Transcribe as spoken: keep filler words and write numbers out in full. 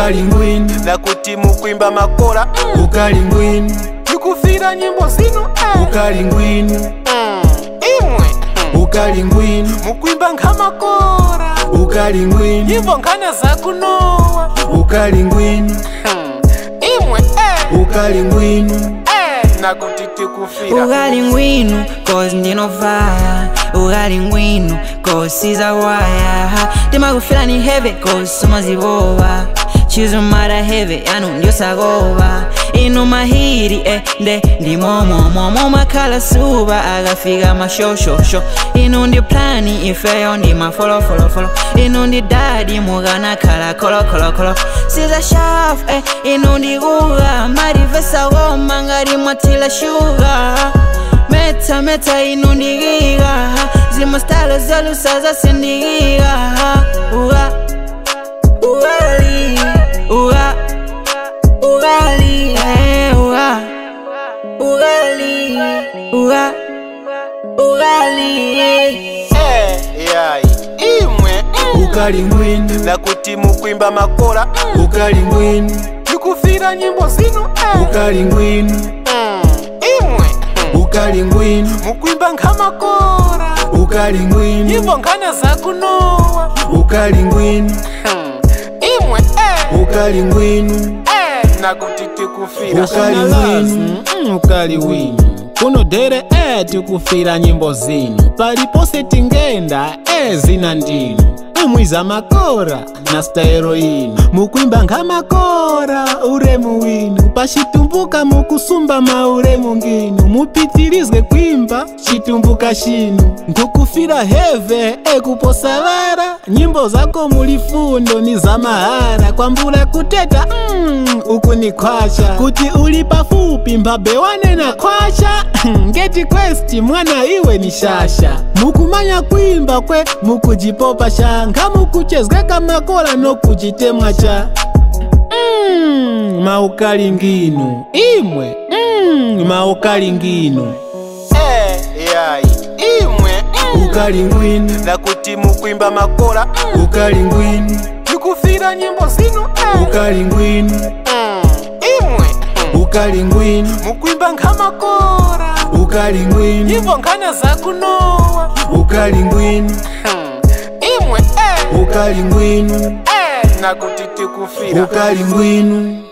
ukali ngwinu nakuti mukwimba makora ukali ngwinu tikufira nyimbo zinu ukali ngwinu imwe ukali ngwinu mukwimba nk'amakora ukali ngwinu nyimbo nkana zakunowa ukali ngwinu imwe ukali ngwinu nakuti tikufira ukali ngwinu cause ndino fire ukali ngwinu cause is a wire timakufira ni heavy cause somaziboba chizo mara heavy anu ndio sagoba ino mahiri eh nde ndi momo momo makala suba agafika mashoshosho ino ndi plani ifeyo ndi mafolo folo folo ino ndi daddy mugana kala kolo kolo kolo siza shaft eh ino ndi guga mari vesa goma ngari mwatila sugar meta meta ino ndi giga zima style zalusa za sindigiga uga ugali uga ugali eh uga ugali uga ugali eh yai imwe ukali ngwinu nakuti mukwimba makora ukali ngwinu tikufira nyimbo zinu ukali ngwinu imwe ukali ngwinu mukwimba nk'amakora ukali ngwinu nyimbo nkana zakunowa ukali ngwinu imwe ukali ngwinu nakuti tikufira ukali ngwinu ukali winu kuno dere eh tikufira nyimbo zinu palipose tingenda eh zina ndinu mwiza makora na staero inu mukwimba nk'amakora uremu winu pashitumbuka mukusumba mauremu nginu mupitirizwe kwimba chitumbuka shinu nkukufira heve ekuposavara nyimbo zako mulifundo ni za mahara kwambula kuteta mm, uku ni kwacha kuti uli pafupi mbabe wanena kwacha ngeti kwesti mwana iwe ni shasha mukumanya kwimba kwe mukujipopa shanga mukuchezga kamakora no kujitemwa cha mm, maukali nginu imwe mm, maukali nginu eh yai imwe ukali ngwinu nakuti mukwimba makora ukali ngwinu tikufira nyimbo zinu ukali ngwinu imwe ukali ngwinu mukwimba nk'amakora ukali ngwinu nyimbo nkana zakunowa ukali ngwinu imwe ukali ngwinu nakuti tikufira ukali ngwinu